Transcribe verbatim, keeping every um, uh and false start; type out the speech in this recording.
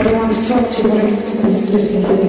but I want to talk to you when I was living.